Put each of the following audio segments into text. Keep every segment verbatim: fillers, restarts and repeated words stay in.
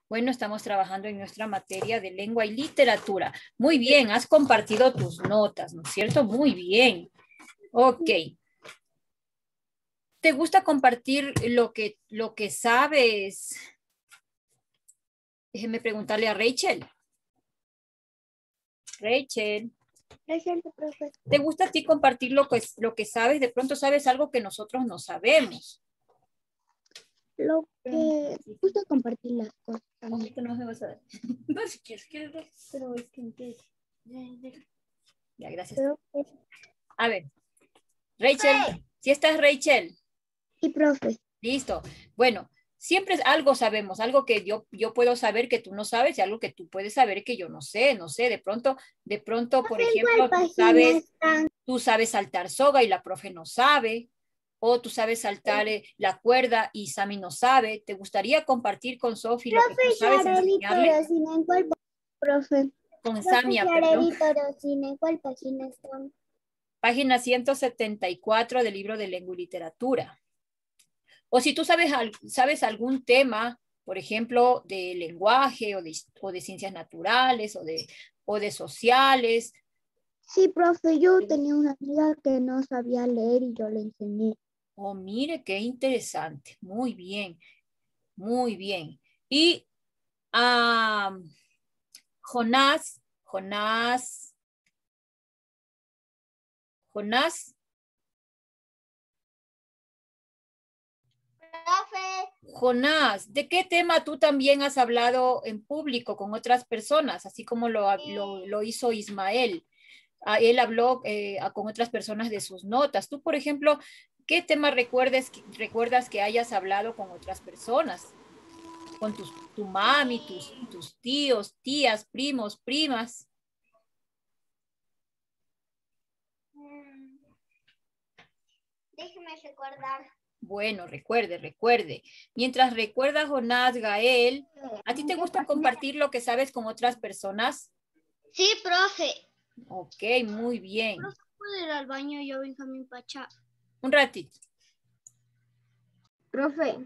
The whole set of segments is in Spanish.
Bueno, estamos trabajando en nuestra materia de lengua y literatura. Muy bien, has compartido tus notas, ¿no es cierto? Muy bien. Ok. ¿Te gusta compartir lo que, lo que sabes? Déjeme preguntarle a Rachel. Rachel. Presente, profe. ¿Te gusta a ti compartir lo que, lo que sabes? De pronto sabes algo que nosotros no sabemos. Lo que me gusta compartir las cosas. Ahorita no me vas a dar. No, si quieres, quieres ver, pero es que empieza. Ya, gracias. Pero, A ver, Rachel, si estás Rachel. sí, profe. Listo. Bueno, siempre algo sabemos, algo que yo, yo puedo saber que tú no sabes y algo que tú puedes saber que yo no sé, no sé, de pronto, de pronto, por ejemplo, tú sabes, tú sabes saltar soga y la profe no sabe, o tú sabes saltar eh, la cuerda y Sammy no sabe. ¿Te gustaría compartir con Sofi lo que tú sabes enseñarle? Profe. Con Samia, perdón. ¿En cuál página están? Página ciento setenta y cuatro del libro de lengua y literatura. O si tú sabes, sabes algún tema, por ejemplo, de lenguaje o de, o de ciencias naturales o de, o de sociales. Sí, profe, yo tenía una amiga que no sabía leer y yo le enseñé. Oh, mire, qué interesante. Muy bien, muy bien. Y um, Jonás, Jonás, Jonás. Profe. Jonás, ¿de qué tema tú también has hablado en público con otras personas, así como lo, lo, lo hizo Ismael? Ah, él habló eh, con otras personas de sus notas. Tú, por ejemplo, ¿qué tema recuerdes, recuerdas que hayas hablado con otras personas? Con tus, tu mami, tus, tus tíos, tías, primos, primas. Déjeme recordar. Bueno, recuerde, recuerde. Mientras recuerda Jonás, Gael, ¿a ti te gusta compartir lo que sabes con otras personas? Sí, profe. Ok, muy bien. Profe, ¿puedo ir al baño yo, Benjamín Pacha? Un ratito. Profe.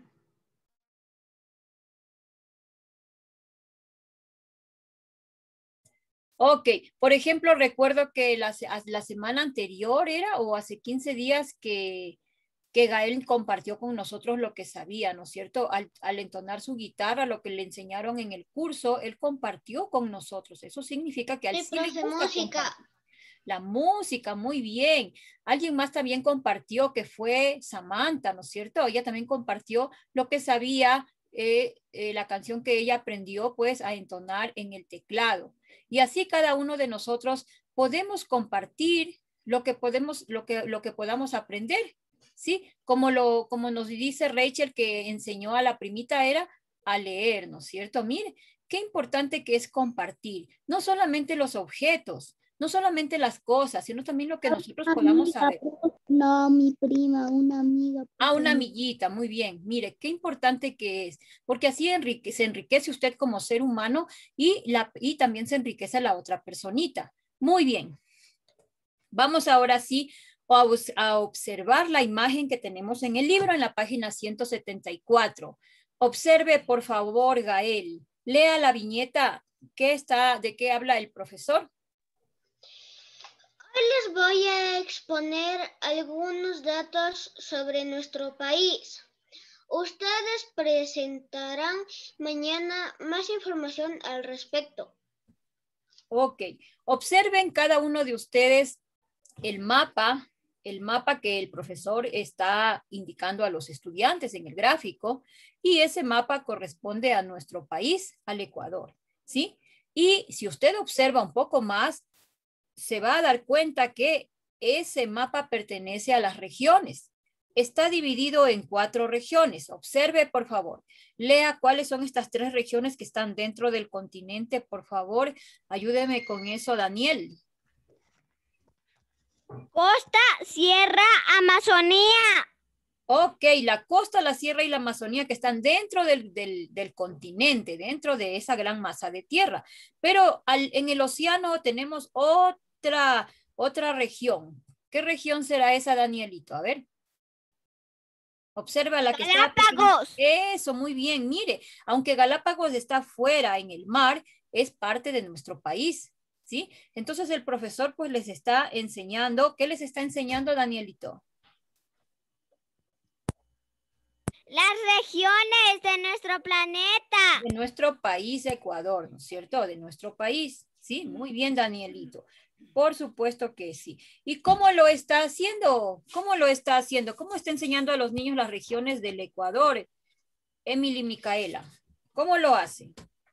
Ok, por ejemplo, recuerdo que la, la semana anterior era o hace quince días que, que Gael compartió con nosotros lo que sabía, ¿no es cierto? Al, al entonar su guitarra, lo que le enseñaron en el curso, él compartió con nosotros. Eso significa que a él sí, sí le gusta música. Compartir. La música, muy bien. Alguien más también compartió que fue Samantha, ¿no es cierto? Ella también compartió lo que sabía, eh, eh, la canción que ella aprendió pues a entonar en el teclado. Y así cada uno de nosotros podemos compartir lo que podemos, lo que, lo que podamos aprender, ¿sí? Como, lo, como nos dice Rachel que enseñó a la primita era a leer, ¿no es cierto? Mire, qué importante que es compartir, no solamente los objetos, no solamente las cosas, sino también lo que nosotros podamos saber. No, mi prima, una amiga. Ah, una amiguita, muy bien. Mire, qué importante que es, porque así enrique, se enriquece usted como ser humano y, la, y también se enriquece la otra personita. Muy bien. Vamos ahora sí a, a observar la imagen que tenemos en el libro en la página ciento setenta y cuatro. Observe, por favor, Gael. Lea la viñeta. ¿Qué está, de qué habla el profesor? Hoy les voy a exponer algunos datos sobre nuestro país. Ustedes presentarán mañana más información al respecto. Ok, observen cada uno de ustedes el mapa, el mapa que el profesor está indicando a los estudiantes en el gráfico, y ese mapa corresponde a nuestro país, al Ecuador, ¿sí? Y si usted observa un poco más, se va a dar cuenta que ese mapa pertenece a las regiones. Está dividido en cuatro regiones. Observe, por favor. Lea cuáles son estas tres regiones que están dentro del continente, por favor. Ayúdeme con eso, Daniel. Costa, Sierra, Amazonía. Ok, la costa, la sierra y la Amazonía que están dentro del, del, del continente, dentro de esa gran masa de tierra. Pero al, en el océano tenemos otra, otra región. ¿Qué región será esa, Danielito? A ver. Observa la que está. Galápagos. Eso, muy bien. Mire, aunque Galápagos está fuera en el mar, es parte de nuestro país, ¿sí? Entonces el profesor pues les está enseñando. ¿Qué les está enseñando, Danielito? Las regiones de nuestro planeta. De nuestro país, Ecuador, ¿no es cierto? De nuestro país, ¿sí? Muy bien, Danielito. Por supuesto que sí. ¿Y cómo lo está haciendo? ¿Cómo lo está haciendo? ¿Cómo está enseñando a los niños las regiones del Ecuador? Emily Micaela, ¿cómo lo hace?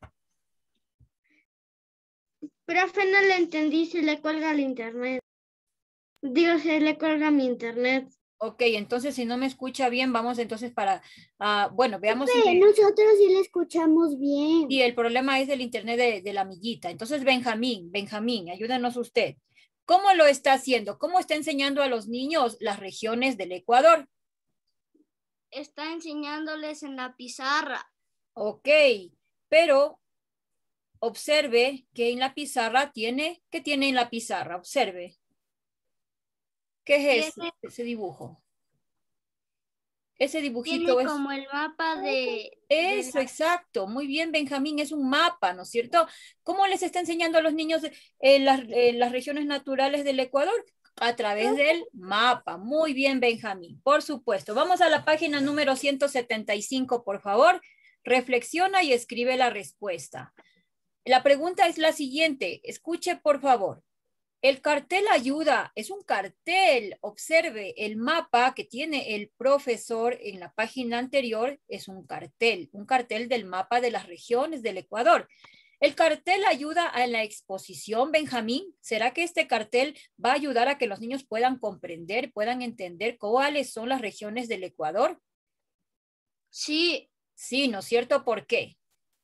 Profe, no le entendí, se le cuelga el internet. Digo, se le cuelga mi internet. Ok, entonces si no me escucha bien, vamos entonces para, uh, bueno, veamos. Profe, si me... nosotros sí le escuchamos bien. Y el problema es el internet de, de la amiguita. Entonces, Benjamín, Benjamín, ayúdanos usted. ¿Cómo lo está haciendo? ¿Cómo está enseñando a los niños las regiones del Ecuador? Está enseñándoles en la pizarra. Ok, pero observe que en la pizarra tiene, ¿qué tiene en la pizarra? Observe. ¿Qué es ese, ese dibujo? Ese dibujito tiene es como el mapa de... Eso, de la... exacto. Muy bien, Benjamín. Es un mapa, ¿no es cierto? ¿Cómo les está enseñando a los niños en las, en las regiones naturales del Ecuador? A través del mapa. Muy bien, Benjamín. Por supuesto. Vamos a la página número ciento setenta y cinco, por favor. Reflexiona y escribe la respuesta. La pregunta es la siguiente. Escuche, por favor. El cartel ayuda, es un cartel. Observe, el mapa que tiene el profesor en la página anterior es un cartel, un cartel del mapa de las regiones del Ecuador. ¿El cartel ayuda a la exposición, Benjamín? ¿Será que este cartel va a ayudar a que los niños puedan comprender, puedan entender cuáles son las regiones del Ecuador? Sí. Sí, ¿no es cierto? ¿Por qué?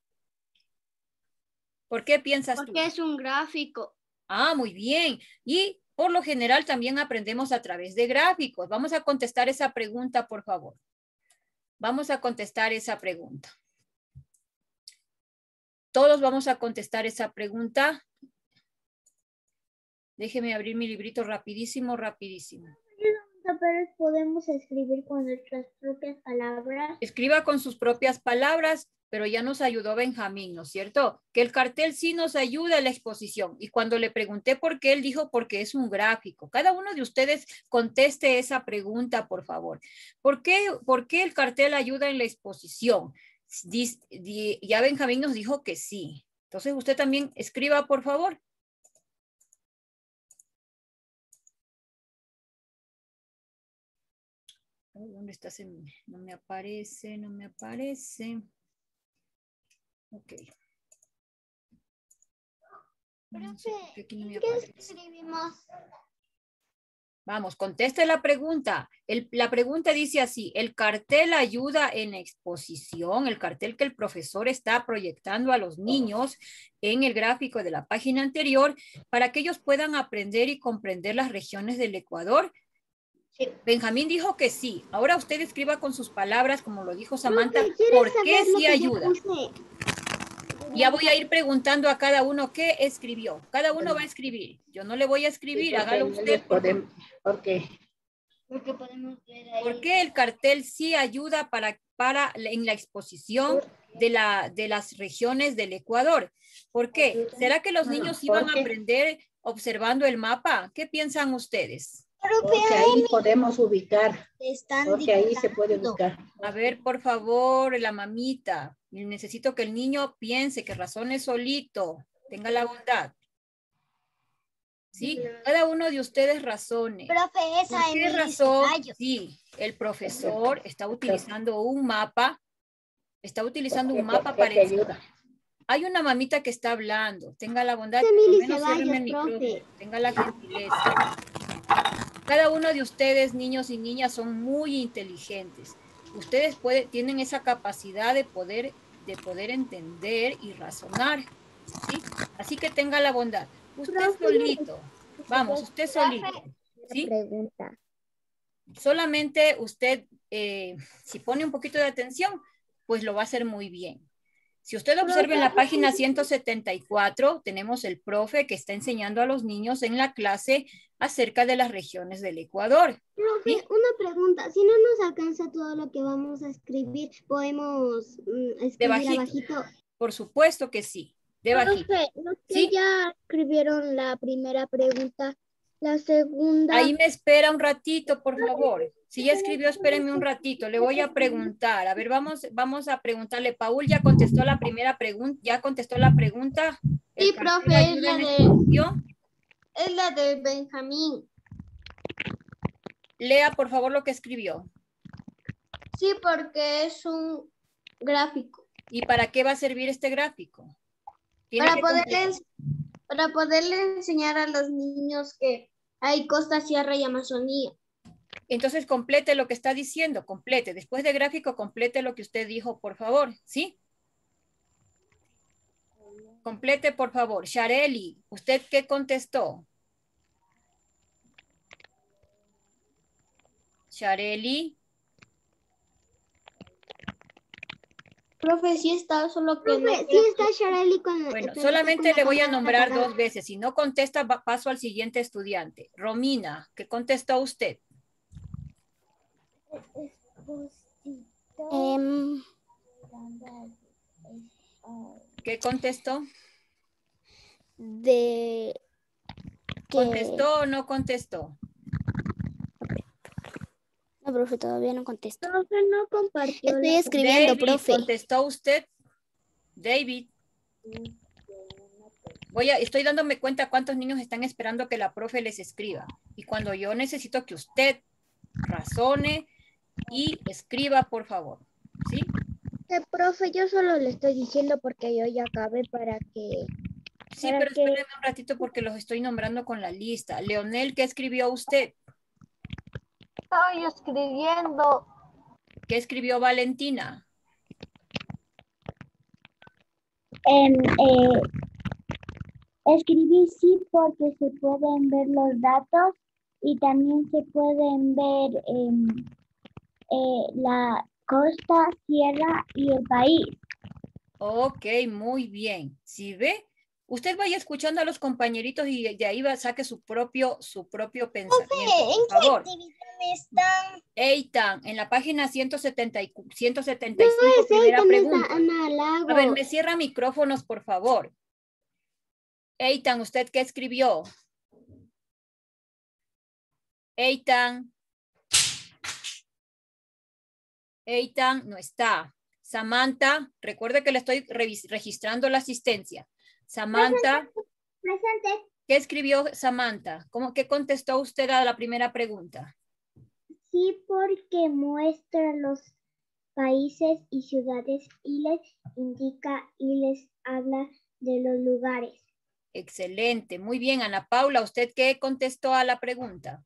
¿Por qué piensas tú? Porque es un gráfico. Ah, muy bien. Y por lo general también aprendemos a través de gráficos. Vamos a contestar esa pregunta, por favor. Vamos a contestar esa pregunta. Todos vamos a contestar esa pregunta. Déjeme abrir mi librito rapidísimo, rapidísimo. Pero podemos escribir con nuestras propias palabras. Escriba con sus propias palabras, pero ya nos ayudó Benjamín, ¿no es cierto? Que el cartel sí nos ayuda a la exposición. Y cuando le pregunté por qué, él dijo porque es un gráfico. Cada uno de ustedes conteste esa pregunta, por favor. ¿Por qué, por qué el cartel ayuda en la exposición? Ya Benjamín nos dijo que sí. Entonces usted también escriba, por favor. ¿Dónde está? No me aparece, no me aparece. Ok. Profe, aquí no me ¿qué aparece. escribimos? Vamos, conteste la pregunta. El, la pregunta dice así, ¿el cartel ayuda en exposición? El cartel que el profesor está proyectando a los niños en el gráfico de la página anterior para que ellos puedan aprender y comprender las regiones del Ecuador. Sí. Benjamín dijo que sí. Ahora usted escriba con sus palabras, como lo dijo Samantha, ¿por qué sí ayuda? Ya voy a ir preguntando a cada uno qué escribió. Cada uno va a escribir. Yo no le voy a escribir, sí, hágalo usted. Podemos, ¿por qué? Porque podemos ver ahí. ¿Por qué el cartel sí ayuda para, para en la exposición de, la, de las regiones del Ecuador? ¿Por qué? ¿Será que los niños iban a aprender observando el mapa? ¿Qué piensan ustedes? Porque ahí podemos ubicar. Están porque ahí se puede buscar. A ver, por favor, la mamita. Necesito que el niño piense, que razone solito. Tenga la bondad. ¿Sí? Cada uno de ustedes razone. Profe, esa ¿Por qué razón? Sí, el profesor está utilizando un mapa. Está utilizando un mapa para enseñar. Hay una mamita que está hablando. Tenga la bondad. Emily Ceballos, tenga la gentileza. Cada uno de ustedes, niños y niñas, son muy inteligentes. Ustedes puede, tienen esa capacidad de poder, de poder entender y razonar. ¿Sí? Así que tenga la bondad. Usted solito. Vamos, usted solito. ¿Sí? Pregunta. Solamente usted, eh, si pone un poquito de atención, pues lo va a hacer muy bien. Si usted observa en la página ciento setenta y cuatro, tenemos el profe que está enseñando a los niños en la clase acerca de las regiones del Ecuador. Profe, ¿Sí? una pregunta. Si no nos alcanza todo lo que vamos a escribir, ¿podemos mm, escribir bajito. abajito? Por supuesto que sí, de bajito. Profe, los que ¿Sí? ya escribieron la primera pregunta, la segunda. Ahí me espera un ratito, por favor. Si ya escribió, espérenme un ratito. Le voy a preguntar. A ver, vamos, vamos a preguntarle. Paul ya contestó la primera pregunta. ¿Ya contestó la pregunta? ¿El Sí, cartel profe, es ayuda la en de- exposición? Es la de Benjamín. Lea, por favor, lo que escribió. Sí, porque es un gráfico. ¿Y para qué va a servir este gráfico? Tiene Para que completar. poderles, para poderle enseñar a los niños que hay costa, sierra y Amazonía. Entonces, complete lo que está diciendo, complete. Después de gráfico, complete lo que usted dijo, por favor, ¿sí? Complete, por favor. Shareli, ¿usted qué contestó? Shareli. Profe, sí está, solo que no Profe, sí quiero- está Shareli con la... Bueno, pero está solamente con la le voy a cámara nombrar apagada. dos veces. Si no contesta, va- paso al siguiente estudiante. Romina, ¿qué contestó usted? Em, ¿Qué contestó? de que... ¿Contestó o no contestó? No, profe, todavía no contesto. Profe, no compartió. Estoy la- escribiendo, David, profe. ¿contestó usted? David. Voy a, estoy dándome cuenta cuántos niños están esperando que la profe les escriba. Y cuando yo necesito que usted razone y escriba, por favor. ¿Sí? Eh, profe, yo solo le estoy diciendo porque yo ya acabé para que... Sí, ¿Para pero qué? espérenme un ratito porque los estoy nombrando con la lista. Leonel, ¿qué escribió usted? Estoy escribiendo. ¿Qué escribió Valentina? Em, eh, escribí sí porque se pueden ver los datos y también se pueden ver em, eh, la costa, sierra y el país. Ok, muy bien. ¿Sí ve? Usted vaya escuchando a los compañeritos y de ahí va, saque su propio, su propio pensamiento, por favor. están? Eitan, en la página ciento setenta y, ciento setenta No, y cinco, es primera Eitan, es pregunta. Ana Lagos. A ver, me cierra micrófonos, por favor. Eitan, ¿usted qué escribió? Eitan. Eitan no está. Samantha, recuerde que le estoy revis- registrando la asistencia. Samantha, Presente. ¿qué escribió Samantha? ¿Cómo, ¿Qué contestó usted a la primera pregunta? Sí porque muestra los países y ciudades y les indica y les habla de los lugares. Excelente, muy bien. Ana Paula, ¿usted qué contestó a la pregunta?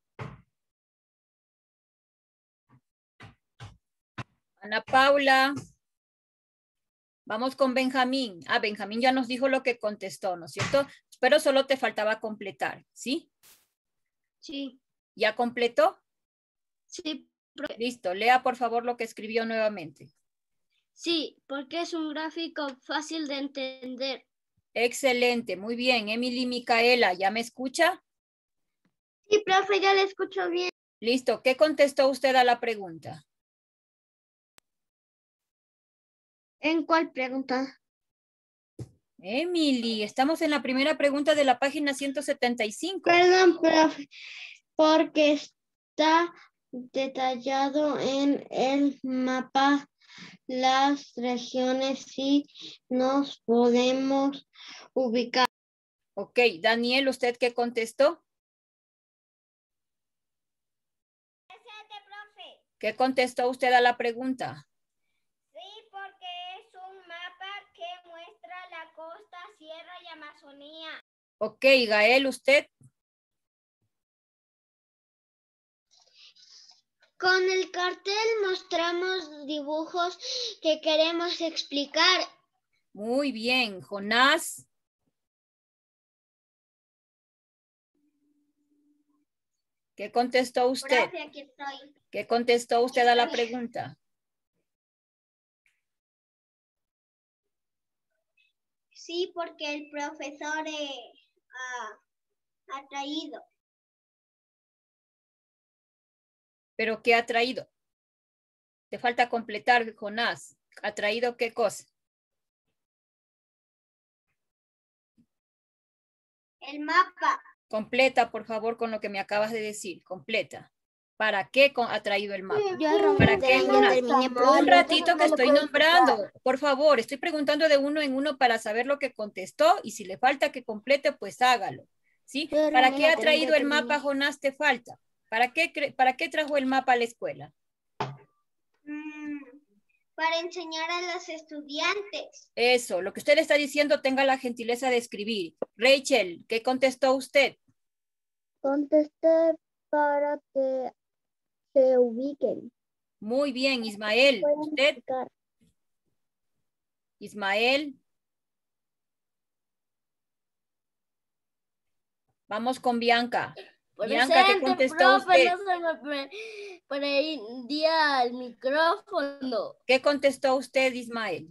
Ana Paula. Vamos con Benjamín. Ah, Benjamín ya nos dijo lo que contestó, ¿no es cierto? Pero solo te faltaba completar, ¿sí? Sí, ¿Ya completó? sí, Listo, lea por favor lo que escribió nuevamente. sí, porque es un gráfico fácil de entender. Excelente, muy bien. Emily Micaela, ¿ya me escucha? Sí, profe, ya le escucho bien. Listo, ¿qué contestó usted a la pregunta? ¿En cuál pregunta? Emily, estamos en la primera pregunta de la página ciento setenta y cinco. Perdón, profe, porque está detallado en el mapa las regiones y nos podemos ubicar. Ok, Daniel, ¿usted qué contestó? Presente, profe. ¿Qué contestó usted a la pregunta? Sí, porque es un mapa que muestra la costa, sierra y Amazonía. Ok, Gael, ¿usted? Con el cartel mostramos dibujos que queremos explicar. Muy bien, Jonás. ¿Qué contestó usted? Profe, aquí estoy. ¿Qué contestó usted a la pregunta? Sí, porque el profesor eh, ha, ha traído. ¿Pero qué ha traído? Te falta completar, Jonás. ¿Ha traído qué cosa? El mapa. Completa, por favor, con lo que me acabas de decir. Completa. ¿Para qué con- ha traído el mapa? Yo ¿Para qué, Jonás? Un ratito que no lo estoy puedo nombrando. Por favor, estoy preguntando de uno en uno para saber lo que contestó y si le falta que complete, pues hágalo. ¿Sí? Pero ¿Para no qué ha terminé, traído el terminé. mapa, Jonás? Te falta. ¿Para qué, cre- ¿Para qué trajo el mapa a la escuela? Mm, para enseñar a los estudiantes. Eso, lo que usted está diciendo, tenga la gentileza de escribir. Rachel, ¿qué contestó usted? Contesté para que se ubiquen. Muy bien, Ismael. Pueden ¿Usted? ubicar. Ismael. Vamos con Bianca. Bianca, ¿qué contestó profe, usted? no se me pre- prendía el micrófono. ¿Qué contestó usted, Ismael?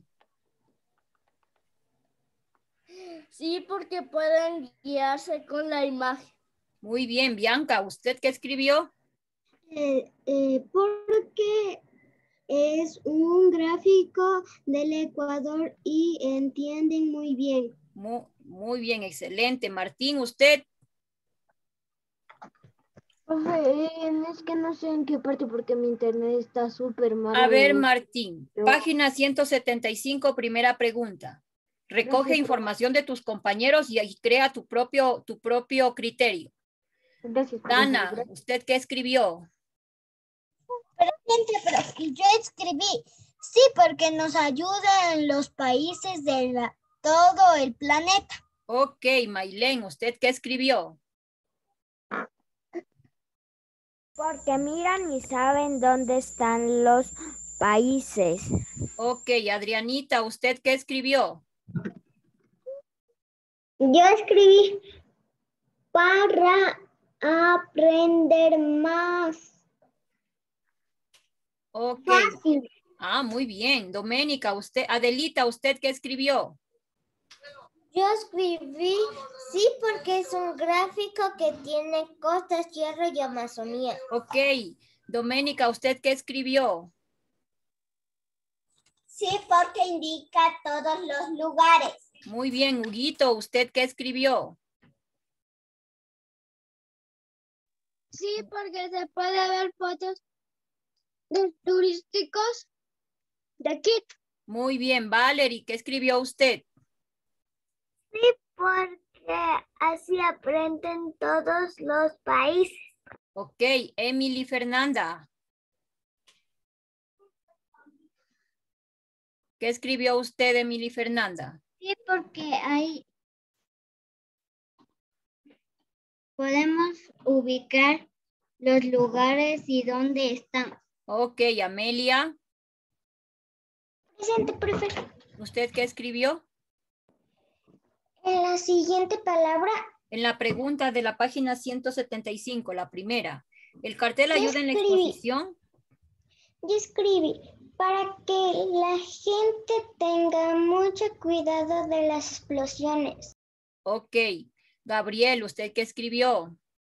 Sí, porque pueden guiarse con la imagen. Muy bien, Bianca. ¿Usted qué escribió? Eh, eh, porque es un gráfico del Ecuador y entienden muy bien. Muy, muy bien, excelente. Martín, ¿usted? Profe, es que no sé en qué parte porque mi internet está súper malo. A ver, Martín. Yo- Página ciento setenta y cinco, primera pregunta. Recoge Gracias, información de tus compañeros y ahí crea tu propio, tu propio criterio. Gracias, profe. Dana, ¿usted qué escribió? Pero yo escribí, sí, porque nos ayuda en los países de la- todo el planeta. Ok, Maylén, ¿usted qué escribió? Porque miran y saben dónde están los países. Ok, Adrianita, ¿usted qué escribió? Yo escribí para aprender más. Ok. Fácil. Ah, muy bien. Doménica, usted, Adelita, ¿usted qué escribió? Yo escribí, sí, porque es un gráfico que tiene costas, tierra y Amazonía. Ok. Doménica, ¿usted qué escribió? Sí, porque indica todos los lugares. Muy bien, Huguito, ¿usted qué escribió? Sí, porque se puede ver fotos de turísticos de aquí. Muy bien, Valerie, ¿qué escribió usted? Porque así aprenden todos los países. Ok, Emily Fernanda. ¿Qué escribió usted, Emily Fernanda? Sí, porque ahí podemos ubicar los lugares y dónde están. Ok, Amelia, Presente, profe. ¿usted qué escribió? En la siguiente palabra, En la pregunta de la página ciento setenta y cinco, la primera. ¿El cartel Yo ayuda en la escribí. exposición? yo escribí para que la gente tenga mucho cuidado de las explosiones. Ok. Gabriel, ¿usted qué escribió?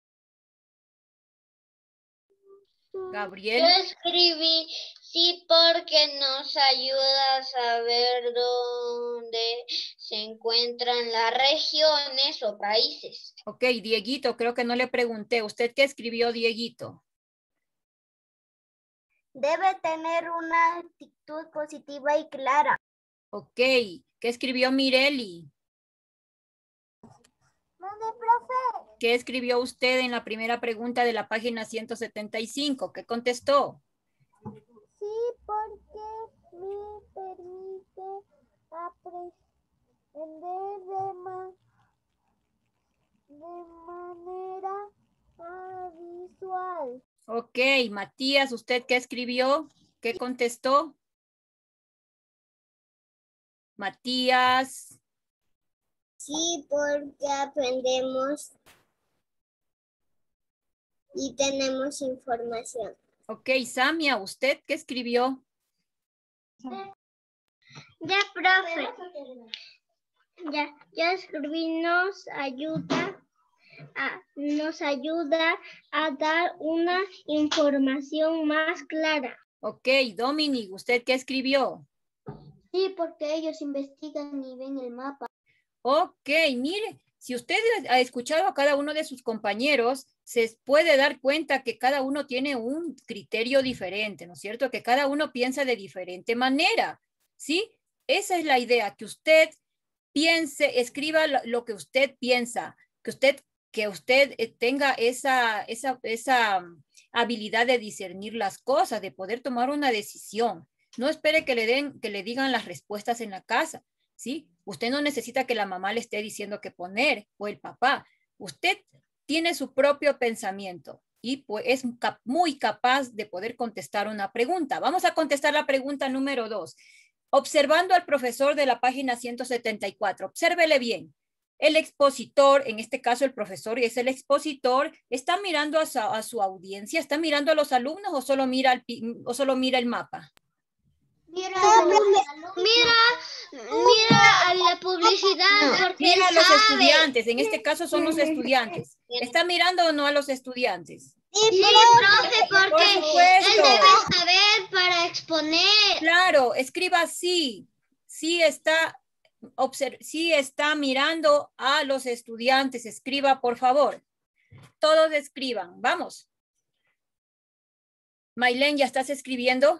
Gabriel. escribí sí porque nos ayuda a saber dónde se encuentran las regiones o países. Ok, Dieguito, creo que no le pregunté. ¿Usted qué escribió, Dieguito? Debe tener una actitud positiva y clara. Ok. ¿Qué escribió Mireli? ¿Dónde, profe? ¿Qué escribió usted en la primera pregunta de la página ciento setenta y cinco? ¿Qué contestó? Sí, porque me permite aprender de, ma de manera ah, visual. Ok, Matías, ¿usted qué escribió? ¿Qué contestó? Matías. Sí, porque aprendemos y tenemos información. Ok, Samia, ¿usted qué escribió? Ya, profe. Ya, ya escribí, nos ayuda, a, nos ayuda a dar una información más clara. Ok, Dominic, ¿usted qué escribió? Sí, porque ellos investigan y ven el mapa. Ok, mire, si usted ha escuchado a cada uno de sus compañeros, se puede dar cuenta que cada uno tiene un criterio diferente, ¿no es cierto? Que cada uno piensa de diferente manera, ¿sí? Esa es la idea, que usted piense, escriba lo, lo que usted piensa, que usted, que usted tenga esa, esa, esa habilidad de discernir las cosas, de poder tomar una decisión. No espere que le den, que le digan las respuestas en la casa, ¿sí? Usted no necesita que la mamá le esté diciendo qué poner o el papá. Usted tiene su propio pensamiento y pues es muy capaz de poder contestar una pregunta. Vamos a contestar la pregunta número dos. Observando al profesor de la página ciento setenta y cuatro, obsérvele bien. El expositor, en este caso el profesor es el expositor, ¿está mirando a su, a su audiencia? ¿Está mirando a los alumnos o solo mira el, o solo mira el mapa? Mira, mira, mira a la publicidad. Porque mira a los sabe. estudiantes, en este caso son los estudiantes. ¿Está mirando o no a los estudiantes? Sí, profe, porque Por supuesto. él debe saber para exponer. Claro, escriba sí, sí está, sí está mirando a los estudiantes. Escriba, por favor. Todos escriban, vamos. Maylene, ¿ya estás escribiendo?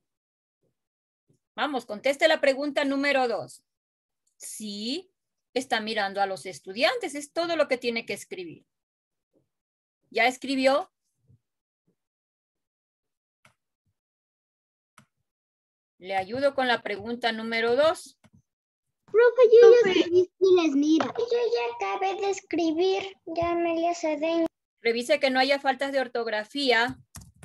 Vamos, conteste la pregunta número dos. Sí, está mirando a los estudiantes, es todo lo que tiene que escribir. ¿Ya escribió? Le ayudo con la pregunta número dos. Profe, yo ya escribí, les mira. Yo ya acabé de escribir, ya me le ceden. Revise que no haya faltas de ortografía.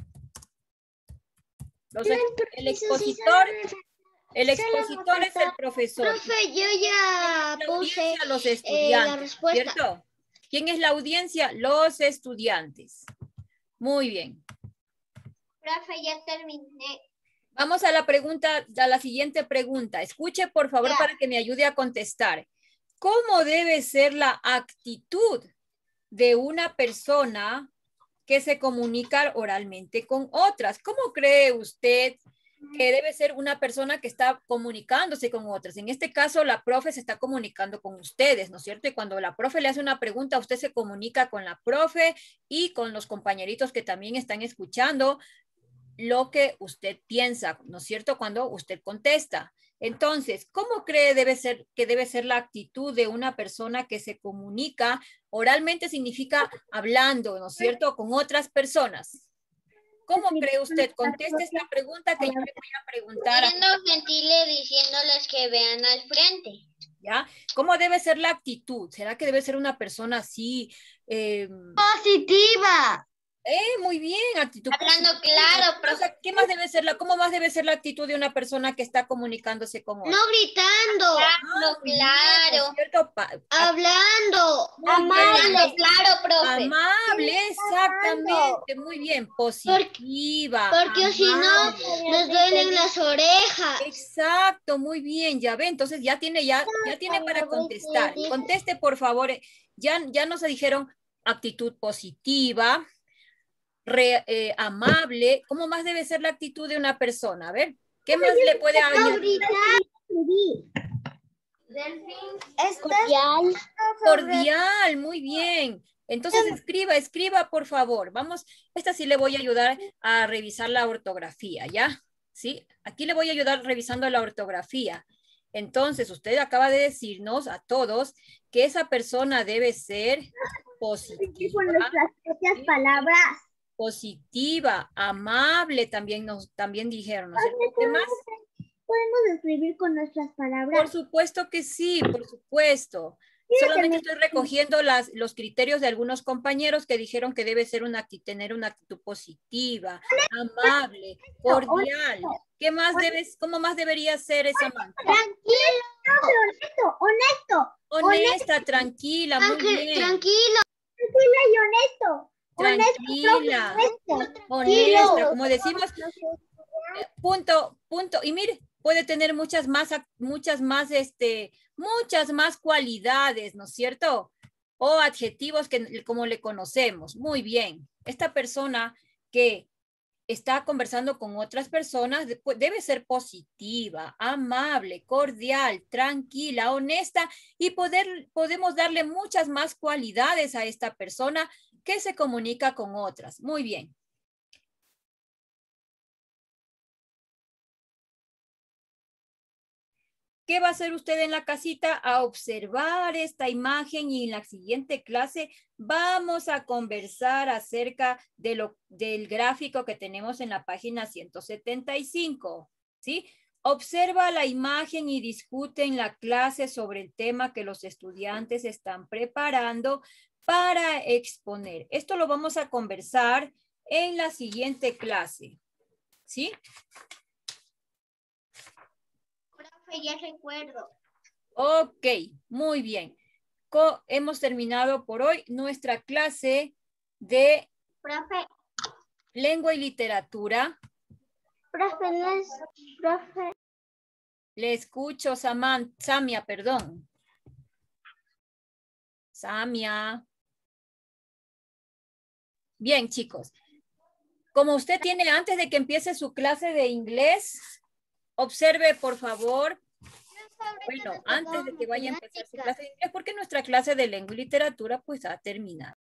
Los ex, el expositor, el expositor es el profesor. Profe, yo ya puse a los estudiantes, eh, la respuesta. ¿Cierto? ¿Quién es la audiencia? Los estudiantes. Muy bien. Profe, ya terminé. Vamos a la pregunta, a la siguiente pregunta. Escuche, por favor, Ya. para que me ayude a contestar. ¿Cómo debe ser la actitud de una persona que se comunica oralmente con otras? ¿Cómo cree usted que debe ser una persona que está comunicándose con otras? En este caso, la profe se está comunicando con ustedes, ¿no es cierto? Y cuando la profe le hace una pregunta, usted se comunica con la profe y con los compañeritos que también están escuchando lo que usted piensa, ¿no es cierto? Cuando usted contesta. Entonces, ¿cómo cree debe ser, que debe ser la actitud de una persona que se comunica? Oralmente significa hablando, ¿no es cierto? Con otras personas. ¿Cómo cree usted? Conteste esta pregunta que yo le voy a preguntar. Siendo gentiles, diciéndoles que vean al frente. ¿Ya? ¿Cómo debe ser la actitud? ¿Será que debe ser una persona así? Eh, Positiva. Eh, muy bien, actitud Hablando positiva. claro, profe. O sea, ¿qué más debe ser la, ¿Cómo más debe ser la actitud de una persona que está comunicándose con otra? No gritando. Ah, muy bien, claro. ¿no es cierto? Pa- Hablando. Muy Amable, bien. claro, profe. Amable, exactamente, muy bien, positiva. Porque si no, amable. nos duelen las orejas. Exacto, muy bien, ya ve, entonces ya tiene, ya, ya tiene para contestar. Conteste, por favor, ya, ya nos dijeron actitud positiva, Re, eh, amable. ¿Cómo más debe ser la actitud de una persona? A ver, ¿qué más le puede añadir? Es cordial. Cordial, muy bien. Entonces escriba, escriba, por favor. Vamos, esta sí le voy a ayudar a revisar la ortografía, ¿ya? ¿Sí? Aquí le voy a ayudar revisando la ortografía. Entonces, usted acaba de decirnos a todos que esa persona debe ser positiva. Con nuestras propias palabras. Positiva, amable, también nos también dijeron, ¿no es cierto? ¿Qué más? ¿Podemos escribir con nuestras palabras? Por supuesto que sí, por supuesto. Solamente estoy recogiendo las, los criterios de algunos compañeros que dijeron que debe ser una, tener una actitud positiva, amable, cordial. ¿Qué más debes, cómo más debería ser esa manera? Tranquilo, honesto, honesto. Honesta, tranquila, muy Ángel, bien. tranquilo. Tranquila y honesto. Tranquila, Honesto, honesta, como decimos, punto, punto, y mire, puede tener muchas más, muchas más, este, muchas más cualidades, ¿no es cierto? O adjetivos que como le conocemos. Muy bien. Esta persona que está conversando con otras personas debe ser positiva, amable, cordial, tranquila, honesta y poder, podemos darle muchas más cualidades a esta persona que se comunica con otras. Muy bien. ¿Qué va a hacer usted en la casita? A observar esta imagen y en la siguiente clase vamos a conversar acerca de lo, del gráfico que tenemos en la página ciento setenta y cinco, ¿sí? Observa la imagen y discute en la clase sobre el tema que los estudiantes están preparando para exponer. Esto lo vamos a conversar en la siguiente clase, ¿sí? Ya recuerdo. Ok, muy bien. Co hemos terminado por hoy nuestra clase de Profe. lengua y literatura. Profe, no es, profe. Le escucho, Saman, Samia, perdón. Samia. Bien, chicos. Como usted tiene, antes de que empiece su clase de inglés, observe, por favor. Bueno, antes de que vaya a empezar su clase de inglés, porque nuestra clase de lengua y literatura pues ha terminado.